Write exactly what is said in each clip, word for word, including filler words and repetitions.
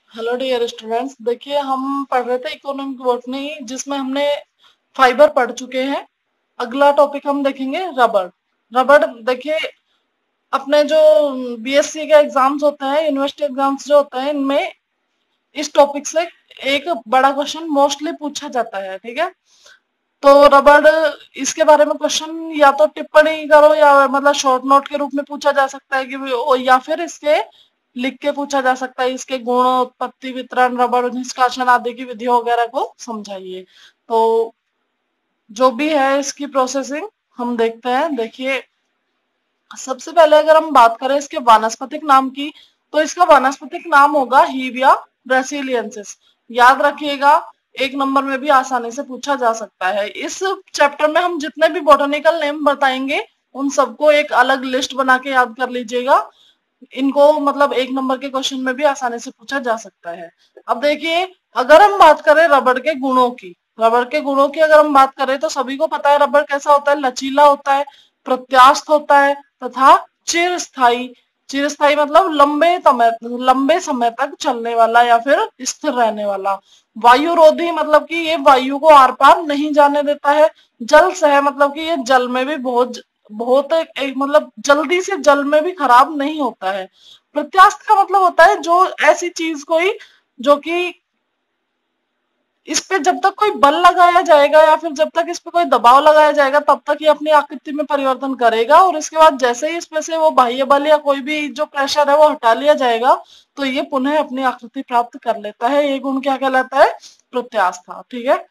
Hello dear students, देखिए हम पढ़ रहे थे इकोनॉमिक बॉटनी, जिसमें हमने फाइबर पढ़ चुके हैं। अगला टॉपिक हम देखेंगे रबड़। रबड़ देखिए, अपने जो बीएससी के एग्जाम्स होते हैं, यूनिवर्सिटी एग्जाम्स जो होते हैं, इनमें इस टॉपिक से एक बड़ा क्वेश्चन मोस्टली पूछा जाता है। ठीक है, तो रबड़, इसके बारे में क्वेश्चन या तो टिप्पणी करो या मतलब शॉर्ट नोट के रूप में पूछा जा सकता है कि, या फिर इसके लिख के पूछा जा सकता है। इसके गुण, उत्पत्ति, वितरण, रबड़ निष्कासन आदि की विधियों वगैरह को समझाइए। तो जो भी है इसकी प्रोसेसिंग हम देखते हैं। देखिए, सबसे पहले अगर हम बात करें इसके वानस्पतिक नाम की, तो इसका वानस्पतिक नाम होगा हीविया ब्रासिलियंसिस। याद रखिएगा, एक नंबर में भी आसानी से पूछा जा सकता है। इस चैप्टर में हम जितने भी बॉटनिकल नेम बताएंगे, उन सबको एक अलग लिस्ट बना के याद कर लीजिएगा। इनको मतलब एक नंबर के क्वेश्चन में भी आसानी से पूछा जा सकता है। अब देखिए, अगर हम बात करें रबड़ के गुणों की, रबड़ के गुणों की अगर हम बात करें, तो सभी को पता है रबड़ कैसा होता है। लचीला होता है, प्रत्यास्थ होता है तथा चिरस्थायी। चिरस्थायी मतलब लंबे समय लंबे समय तक चलने वाला या फिर स्थिर रहने वाला। वायुरोधी मतलब कि ये वायु को आर पार नहीं जाने देता है। जल सह मतलब कि ये जल में भी बहुत बहुत एक मतलब जल्दी से जल में भी खराब नहीं होता है। प्रत्यास्थ का मतलब होता है जो ऐसी चीज कोई जो कि इस पे जब तक कोई बल लगाया जाएगा या फिर जब तक इस पे कोई दबाव लगाया जाएगा, तब तक ये अपनी आकृति में परिवर्तन करेगा, और इसके बाद जैसे ही इसमें से वो बाह्य बल या कोई भी जो प्रेशर है वो हटा लिया जाएगा, तो ये पुनः अपनी आकृति प्राप्त कर लेता है। ये गुण क्या कहलाता है? प्रत्यास्थ। ठीक है,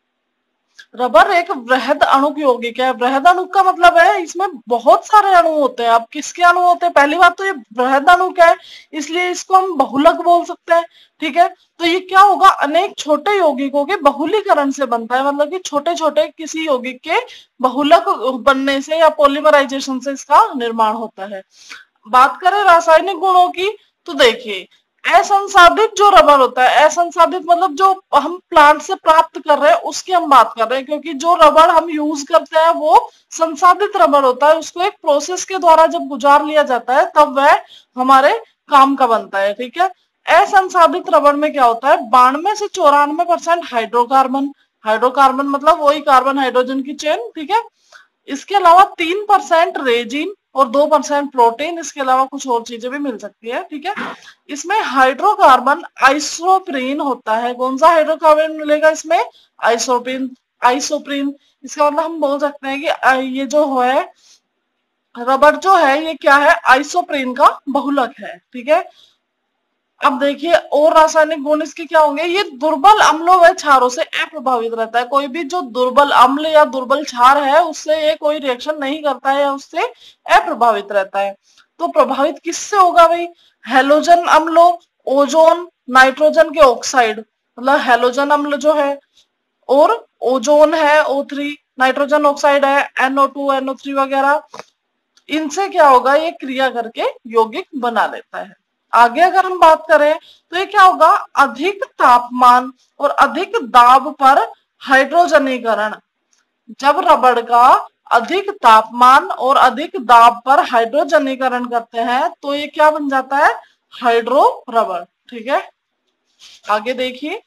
रबर एक वृहद अणुक यौगिक है। वृहद अणुक का मतलब है इसमें बहुत सारे अणु होते हैं। अब किसके अणु होते हैं? पहली बात तो ये वृहद अणुक है, इसलिए इसको हम बहुलक बोल सकते हैं। ठीक है, तो ये क्या होगा? अनेक छोटे यौगिकों के बहुलीकरण से बनता है, मतलब कि छोटे छोटे किसी यौगिक के बहुलक बनने से या पॉलीमराइजेशन से इसका निर्माण होता है। बात करें रासायनिक गुणों की, तो देखिए, असंसाधित जो रबर होता है, असंसाधित मतलब जो हम प्लांट से प्राप्त कर रहे हैं उसकी हम बात कर रहे हैं, क्योंकि जो रबर हम यूज करते हैं वो संसाधित रबर होता है। उसको एक प्रोसेस के द्वारा जब गुजार लिया जाता है, तब वह हमारे काम का बनता है। ठीक है, असंसाधित रबर में क्या होता है? बानवे से चौरानवे परसेंट हाइड्रोकार्बन। हाइड्रोकार्बन मतलब वही कार्बन हाइड्रोजन की चेन। ठीक है, इसके अलावा तीन परसेंट रेजिन और दो परसेंट प्रोटीन, इसके अलावा कुछ और चीजें भी मिल सकती है। ठीक है, इसमें हाइड्रोकार्बन आइसोप्रीन होता है। कौन सा हाइड्रोकार्बन मिलेगा इसमें? आइसोप्रीन। आइसोप्रीन इसका मतलब हम बोल सकते हैं कि ये जो है रबर जो है, ये क्या है? आइसोप्रीन का बहुलक है। ठीक है, अब देखिए और रासायनिक गुण इसके क्या होंगे? ये दुर्बल अम्लों व क्षारों से अप्रभावित रहता है। कोई भी जो दुर्बल अम्ल या दुर्बल क्षार है, उससे ये कोई रिएक्शन नहीं करता है या उससे अप्रभावित रहता है। तो प्रभावित किससे होगा भाई? हेलोजन अम्लों, ओजोन, नाइट्रोजन के ऑक्साइड, मतलब हेलोजन अम्ल जो है, और ओजोन है ओ थ्री, नाइट्रोजन ऑक्साइड है N O two, N O three वगैरह, इनसे क्या होगा? ये क्रिया करके यौगिक बना लेता है। आगे अगर हम बात करें, तो ये क्या होगा? अधिक तापमान और अधिक दाब पर हाइड्रोजनीकरण। जब रबड़ का अधिक तापमान और अधिक दाब पर हाइड्रोजनीकरण करते हैं, तो ये क्या बन जाता है? हाइड्रो रबड़। ठीक है, आगे देखिए,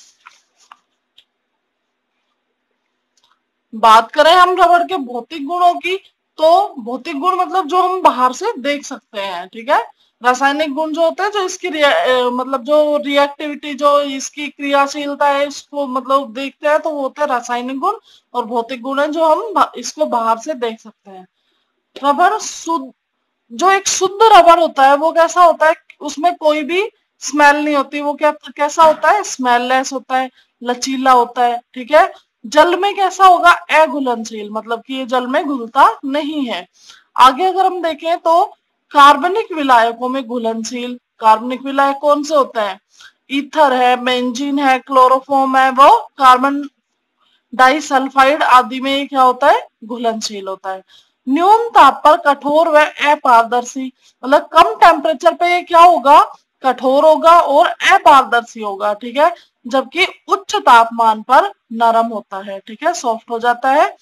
बात करें हम रबड़ के भौतिक गुणों की, तो भौतिक गुण मतलब जो हम बाहर से देख सकते हैं। ठीक है, रासायनिक गुण जो होते हैं जो इसकी मतलब जो रिएक्टिविटी, जो इसकी क्रियाशीलता है, इसको मतलब देखते हैं, तो वो होते हैं रासायनिक गुण। और भौतिक गुण है जो हम इसको बाहर से देख सकते हैं। रबर शुद्ध, जो एक शुद्ध रबर होता है वो कैसा होता है? उसमें कोई भी स्मेल नहीं होती। वो क्या कैसा होता है? स्मेललेस होता है, लचीला होता है। ठीक है, जल में कैसा होगा? अघुलनशील, मतलब कि ये जल में घुलता नहीं है। आगे अगर हम देखें, तो कार्बनिक विलायकों में घुलनशील। कार्बनिक विलायक कौन से होते हैं? ईथर है, बेंजीन है, क्लोरोफॉर्म है, वो कार्बन डाइसल्फाइड आदि में क्या होता है? घुलनशील होता है। न्यून ताप पर कठोर व अपारदर्शी, मतलब कम टेम्परेचर पे ये क्या होगा? कठोर होगा और अपारदर्शी होगा। ठीक है, जबकि उच्च तापमान पर नरम होता है। ठीक है, सॉफ्ट हो जाता है।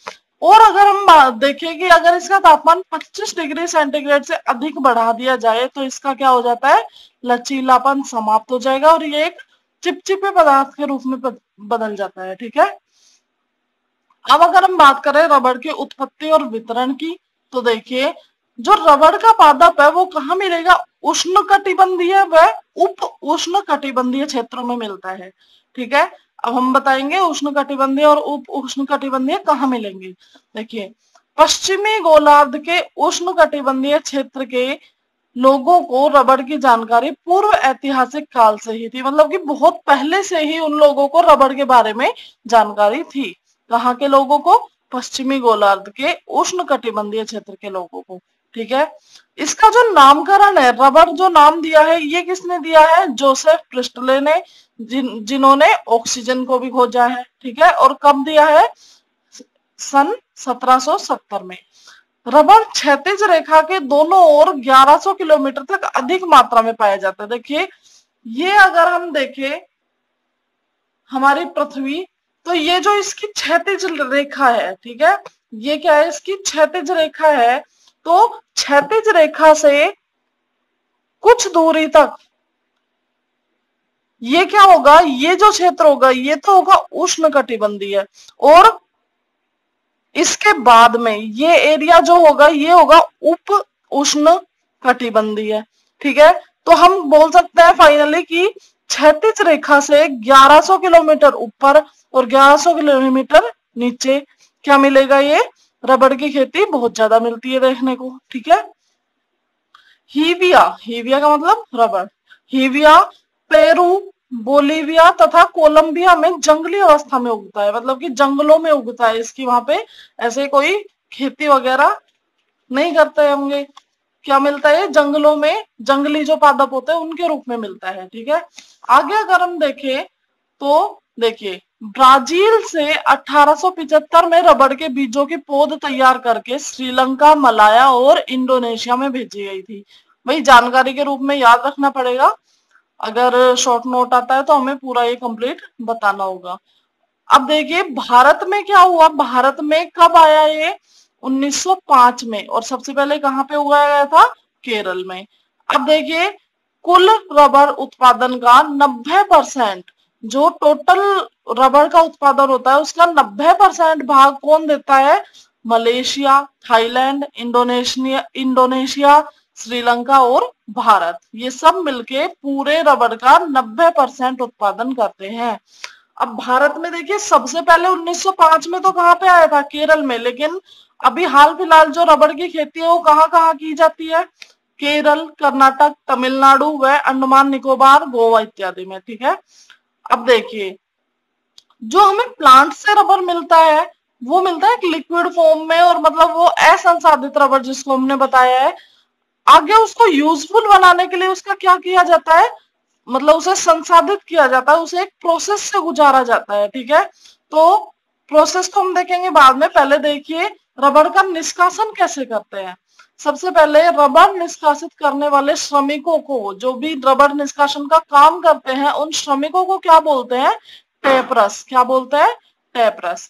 और अगर हम देखें कि अगर इसका तापमान पच्चीस डिग्री सेंटीग्रेड से अधिक बढ़ा दिया जाए तो इसका क्या हो जाता है, लचीलापन समाप्त हो जाएगा और ये एक चिपचिपे पदार्थ के रूप में बदल जाता है। ठीक है, अब अगर हम बात करें रबड़ की उत्पत्ति और वितरण की, तो देखिए जो रबड़ का पादप है वो कहाँ मिलेगा, उष्ण कटिबंधीय व उप उष्ण कटिबंधीय क्षेत्रों में मिलता है। ठीक है, अब हम बताएंगे उष्ण कटिबंधीय और उप उष्ण कटिबंधीय कहाँ मिलेंगे। देखिए पश्चिमी गोलार्ध के उष्ण कटिबंधीय क्षेत्र के लोगों को रबड़ की जानकारी पूर्व ऐतिहासिक काल से ही थी, मतलब कि बहुत पहले से ही उन लोगों को रबड़ के बारे में जानकारी थी। कहाँ के लोगों को, पश्चिमी गोलार्ध के उष्ण कटिबंधीय क्षेत्र के लोगों को। ठीक है, इसका जो नामकरण है, रबड़ जो नाम दिया है ये किसने दिया है, जोसेफ प्रिस्टले ने, जिन जिन्होंने ऑक्सीजन को भी खोजा है। ठीक है, और कब दिया है, सन सत्रह सौ सत्तर में। रबड़ क्षैतिज रेखा के दोनों ओर ग्यारह सौ किलोमीटर तक अधिक मात्रा में पाया जाता है। देखिए ये अगर हम देखें हमारी पृथ्वी, तो ये जो इसकी क्षैतिज रेखा है, ठीक है, ये क्या है, इसकी क्षैतिज रेखा है। तो क्षैतिज रेखा से कुछ दूरी तक ये क्या होगा, ये जो क्षेत्र होगा ये तो होगा उष्ण कटिबंधीय, और इसके बाद में ये एरिया जो होगा ये होगा उप उष्ण कटिबंधीय। ठीक है, तो हम बोल सकते हैं फाइनली कि क्षैतिज रेखा से ग्यारह सौ किलोमीटर ऊपर और ग्यारह सौ किलोमीटर नीचे क्या मिलेगा, ये रबड़ की खेती बहुत ज्यादा मिलती है देखने को। ठीक है, हीविया, हीविया का मतलब रबड़, हीविया पेरू, बोलीविया तथा कोलंबिया में जंगली अवस्था में उगता है, मतलब कि जंगलों में उगता है, इसकी वहां पे ऐसे कोई खेती वगैरह नहीं करते होंगे। क्या मिलता है, जंगलों में जंगली जो पादप होते हैं उनके रूप में मिलता है। ठीक है, आगे अगर हम देखें तो देखिए ब्राजील से अठारह सौ पिछहत्तर में रबड़ के बीजों की पौध तैयार करके श्रीलंका, मलाया और इंडोनेशिया में भेजी गई थी। भाई जानकारी के रूप में याद रखना पड़ेगा, अगर शॉर्ट नोट आता है तो हमें पूरा ये कंप्लीट बताना होगा। अब देखिए भारत में क्या हुआ, भारत में कब आया ये, उन्नीस सौ पाँच में, और सबसे पहले कहाँ पे उगाया गया था, केरल में। अब देखिए कुल रबड़ उत्पादन का नब्बे परसेंट, जो टोटल रबड़ का उत्पादन होता है उसका नब्बे परसेंट भाग कौन देता है, Malaysia, Thailand, Indonesia Indonesia Sri Lanka और भारत, ये सब मिलके पूरे रबड़ का नब्बे परसेंट उत्पादन करते हैं। अब भारत में देखिए सबसे पहले उन्नीस सौ पाँच में तो कहाँ पे आया था, केरल में, लेकिन अभी हाल फिलहाल जो रबड़ की खेती है वो कहाँ कहाँ की जाती है, केरल, कर्नाटक, तमिलनाडु व अंडमान निकोबार, गोवा इत्यादि में। ठीक है, अब देखिए जो हमें प्लांट से रबर मिलता है वो मिलता है लिक्विड फॉर्म में, और मतलब वो असंसाधित रबर जिसको हमने बताया है। आगे उसको यूजफुल बनाने के लिए उसका क्या किया जाता है, मतलब उसे संसाधित किया जाता है, उसे एक प्रोसेस से गुजारा जाता है। ठीक है, तो प्रोसेस को हम देखेंगे बाद में, पहले देखिए रबड़ का निष्कासन कैसे करते हैं। सबसे पहले रबड़ निष्कासित करने वाले श्रमिकों को, जो भी रबड़ निष्कासन का काम करते हैं उन श्रमिकों को क्या बोलते हैं, टैपरस। क्या बोलते हैं, टैपरस।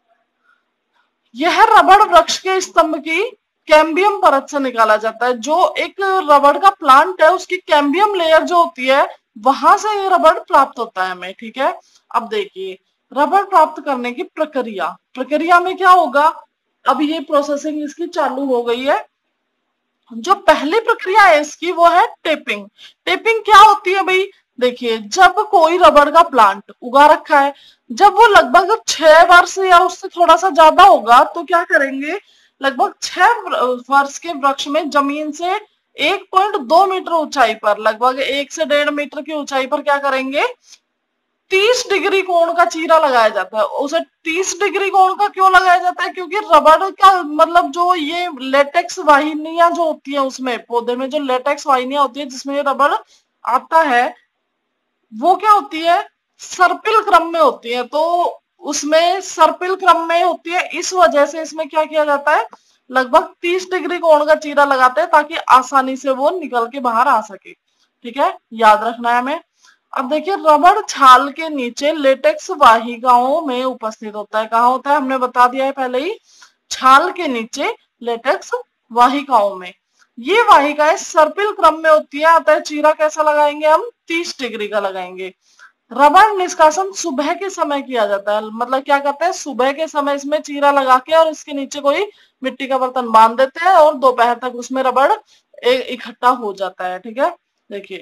यह रबड़ वृक्ष के स्तंभ की कैम्बियम परत से निकाला जाता है। जो एक रबड़ का प्लांट है उसकी कैम्बियम लेयर जो होती है वहां से ये रबड़ प्राप्त होता है हमें। ठीक है, अब देखिए रबड़ प्राप्त करने की प्रक्रिया, प्रक्रिया में क्या होगा, अब ये प्रोसेसिंग इसकी चालू हो गई है। जो पहली प्रक्रिया है इसकी वो है टेपिंग। टेपिंग क्या होती है भाई, देखिए जब कोई रबड़ का प्लांट उगा रखा है, जब वो लगभग छह वर्ष या उससे थोड़ा सा ज्यादा होगा तो क्या करेंगे, लगभग छह वर्ष के वृक्ष में जमीन से एक पॉइंट दो मीटर ऊंचाई पर, लगभग एक से डेढ़ मीटर की ऊंचाई पर क्या करेंगे, तीस डिग्री कोण का चीरा लगाया जाता है। उसे तीस डिग्री कोण का क्यों लगाया जाता है, क्योंकि रबड़ का मतलब जो ये लेटेक्स वाहिनियां जो होती है उसमें, पौधे में जो लेटेक्स वाहिनियां होती है जिसमें रबड़ आता है वो क्या होती है, सर्पिल क्रम में होती है। तो उसमें सर्पिल क्रम में होती है, इस वजह से इसमें क्या किया जाता है, लगभग तीस डिग्री कोण का चीरा लगाते हैं ताकि आसानी से वो निकल के बाहर आ सके। ठीक है, याद रखना है हमें। अब देखिए रबड़ छाल के नीचे लेटेक्स वाहिकाओं में उपस्थित होता है। कहाँ होता है, हमने बता दिया है पहले ही, छाल के नीचे लेटेक्स वाहिकाओं में। ये वाहिकाएं सर्पिल क्रम में होती है, अतः चीरा कैसा लगाएंगे हम, तीस डिग्री का लगाएंगे। रबर निष्कासन सुबह के समय किया जाता है, मतलब क्या करते हैं, सुबह के समय इसमें चीरा लगा के और इसके नीचे कोई मिट्टी का बर्तन बांध देते हैं और दोपहर तक उसमें रबड़ इकट्ठा हो जाता है। ठीक है, देखिए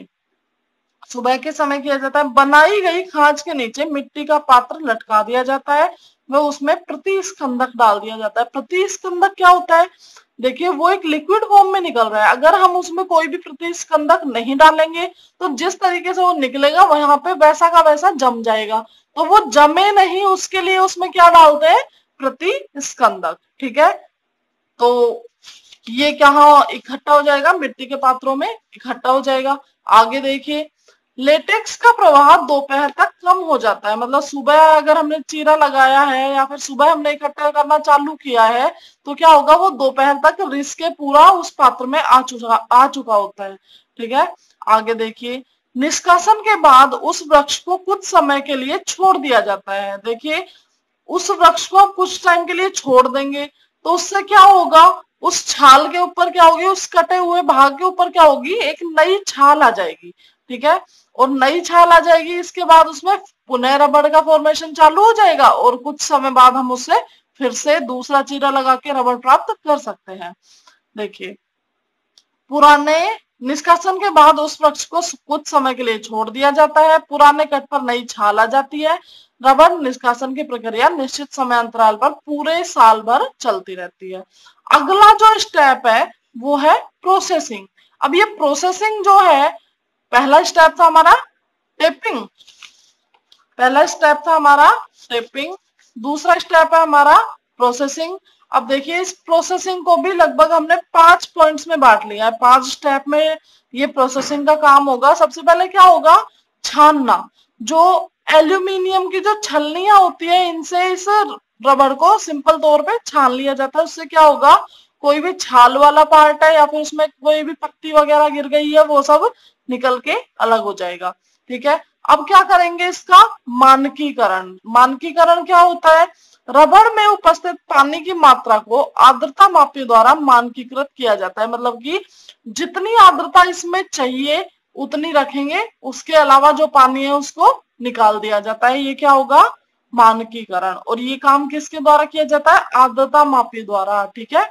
सुबह के समय किया जाता है। बनाई गई खांच के नीचे मिट्टी का पात्र लटका दिया जाता है, वह उसमें प्रतिस्कंदक डाल दिया जाता है। प्रतिस्कंदक क्या होता है, देखिए वो एक लिक्विड फॉर्म में निकल रहा है, अगर हम उसमें कोई भी प्रतिस्कंदक नहीं डालेंगे तो जिस तरीके से वो निकलेगा वहां पे वैसा का वैसा जम जाएगा, तो वो जमे नहीं उसके लिए उसमें क्या डालते हैं, प्रतिस्कंदक। ठीक है, तो ये क्या इकट्ठा हो जाएगा, मिट्टी के पात्रों में इकट्ठा हो जाएगा। आगे देखिए, लेटेक्स का प्रवाह दोपहर तक कम हो जाता है, मतलब सुबह अगर हमने चीरा लगाया है या फिर सुबह हमने इकट्ठा करना चालू किया है तो क्या होगा, वो दोपहर तक रिस के पूरा उस पात्र में आ चुका आ चुका होता है। ठीक है, आगे देखिए, निष्कासन के बाद उस वृक्ष को कुछ समय के लिए छोड़ दिया जाता है। देखिए उस वृक्ष को कुछ टाइम के लिए छोड़ देंगे तो उससे क्या होगा, उस छाल के ऊपर क्या होगी, उस कटे हुए भाग के ऊपर क्या होगी, एक नई छाल आ जाएगी। ठीक है, और नई छाल आ जाएगी, इसके बाद उसमें पुनः रबड़ का फॉर्मेशन चालू हो जाएगा और कुछ समय बाद हम उससे फिर से दूसरा चीरा लगा के रबड़ प्राप्त कर सकते हैं। देखिए पुराने निष्कासन के बाद उस वृक्ष को कुछ समय के लिए छोड़ दिया जाता है, पुराने कट पर नई छाल आ जाती है। रबड़ निष्कासन की प्रक्रिया निश्चित समय अंतराल पर पूरे साल भर चलती रहती है। अगला जो स्टेप है वो है प्रोसेसिंग। अब ये प्रोसेसिंग जो है, पहला स्टेप था हमारा टेपिंग, पहला स्टेप था हमारा टेपिंग, दूसरा स्टेप है हमारा प्रोसेसिंग। अब देखिए इस प्रोसेसिंग को भी लगभग हमने पांच पॉइंट्स में बांट लिया है, पांच स्टेप में ये प्रोसेसिंग का काम होगा। सबसे पहले क्या होगा, छानना। जो एल्यूमिनियम की जो छलनियां होती है इनसे इस रबड़ को सिंपल तौर पे छान लिया जाता है। उससे क्या होगा, कोई भी छाल वाला पार्ट है या फिर उसमें कोई भी पत्ती वगैरह गिर गई है वो सब निकल के अलग हो जाएगा। ठीक है, अब क्या करेंगे, इसका मानकीकरण। मानकीकरण क्या होता है, रबड़ में उपस्थित पानी की मात्रा को आर्द्रता मापी द्वारा मानकीकृत किया जाता है, मतलब कि जितनी आर्द्रता इसमें चाहिए उतनी रखेंगे, उसके अलावा जो पानी है उसको निकाल दिया जाता है। ये क्या होगा, मानकीकरण। और ये काम किसके द्वारा किया जाता है, आर्द्रता मापी द्वारा। ठीक है,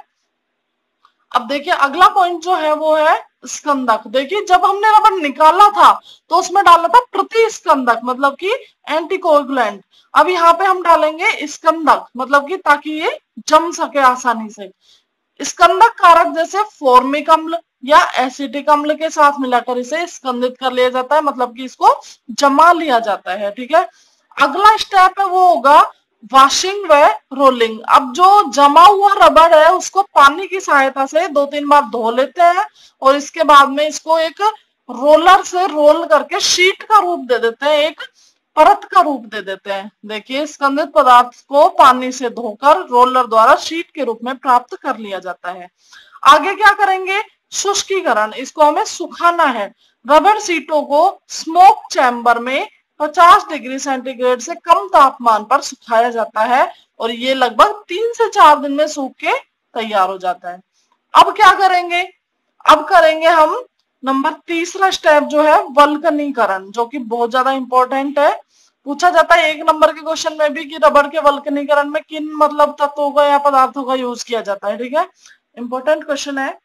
अब देखिए अगला पॉइंट जो है वो है स्कंदक। देखिए जब हमने रबड़ निकाला था तो उसमें डाला था प्रतिस्कंदक, मतलब कि एंटीकोगुलेंट। अब यहाँ पे हम डालेंगे स्कंदक, मतलब कि ताकि ये जम सके आसानी से। स्कंदक कारक जैसे फॉर्मिक अम्ल या एसिटिक अम्ल के साथ मिलाकर इसे स्कंदित कर लिया जाता है, मतलब कि इसको जमा लिया जाता है। ठीक है, अगला स्टेप है वो होगा वॉशिंग व रोलिंग। अब जो जमा हुआ रबड़ है उसको पानी की सहायता से दो तीन बार धो लेते हैं और इसके बाद में इसको एक रोलर से रोल करके शीट का रूप दे देते हैं, एक परत का रूप दे देते हैं। देखिए स्कंदित पदार्थ को पानी से धोकर रोलर द्वारा शीट के रूप में प्राप्त कर लिया जाता है। आगे क्या करेंगे, शुष्कीकरण। इसको हमें सुखाना है। रबड़ शीटों को स्मोक चैम्बर में पचास डिग्री सेंटीग्रेड से कम तापमान पर सुखाया जाता है और ये लगभग तीन से चार दिन में सूख के तैयार हो जाता है। अब क्या करेंगे, अब करेंगे हम नंबर तीसरा स्टेप जो है वल्कनीकरण, जो कि बहुत ज्यादा इंपॉर्टेंट है। पूछा जाता है एक नंबर के क्वेश्चन में भी कि रबड़ के वल्कनीकरण में किन मतलब तत्वों का या पदार्थों का यूज किया जाता है। ठीक है, इंपॉर्टेंट क्वेश्चन है।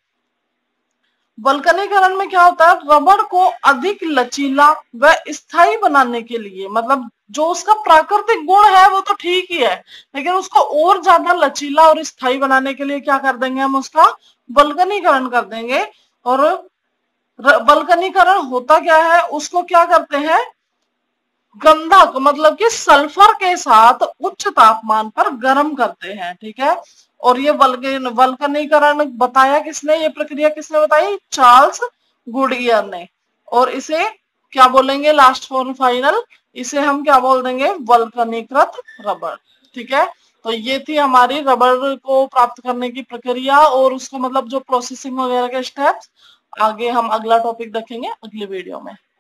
वल्कनीकरण में क्या होता है, रबड़ को अधिक लचीला व स्थायी बनाने के लिए, मतलब जो उसका प्राकृतिक गुण है वो तो ठीक ही है, लेकिन उसको और ज्यादा लचीला और स्थायी बनाने के लिए क्या कर देंगे, हम उसका वल्कनीकरण कर देंगे। और वल्कनीकरण होता क्या है, उसको क्या करते हैं, गंधक मतलब कि सल्फर के साथ उच्च तापमान पर गर्म करते हैं। ठीक है, और ये वल्कनीकरण बताया किसने, ये प्रक्रिया किसने बताई, चार्ल्स गुडियर ने। और इसे क्या बोलेंगे, लास्ट फॉर फाइनल, इसे हम क्या बोल देंगे, वल्कनीकृत रबड़। ठीक है, तो ये थी हमारी रबड़ को प्राप्त करने की प्रक्रिया और उसको मतलब जो प्रोसेसिंग वगैरह के स्टेप्स। आगे हम अगला टॉपिक देखेंगे अगली वीडियो में।